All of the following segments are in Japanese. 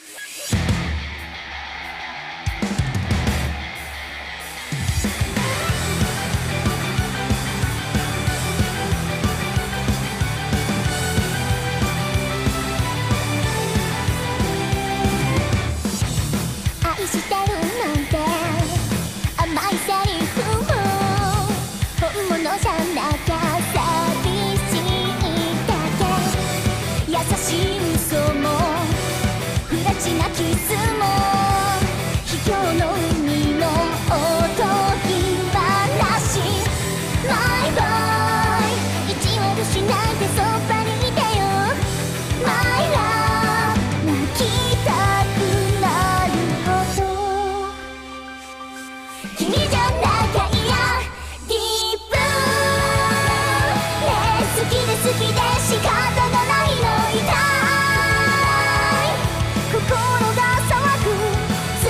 愛してるなんて甘いセリフも本物じゃなきゃ寂しいだけ。優しい嘘も不埒なキスも秘境の海のおとぎ話。マイボーイ、意地を失いでそばにいてよ。マイラブ、泣きたくなるほど君じゃなきゃ嫌。ディープねえ、好きで好きで仕方がないの。痛い心が騒ぐ辛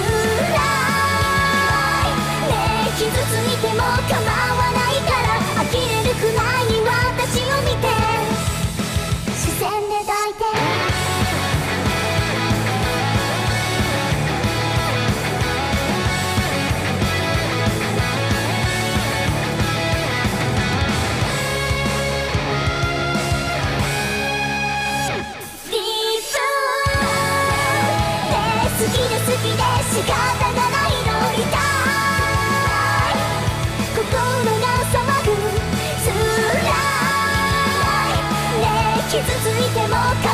いねえ、傷ついても構わないから呆れるくらいに私を見て視線で抱いて。好きで好きで仕方がないの。痛い心が騒ぐ辛いねえ、傷ついても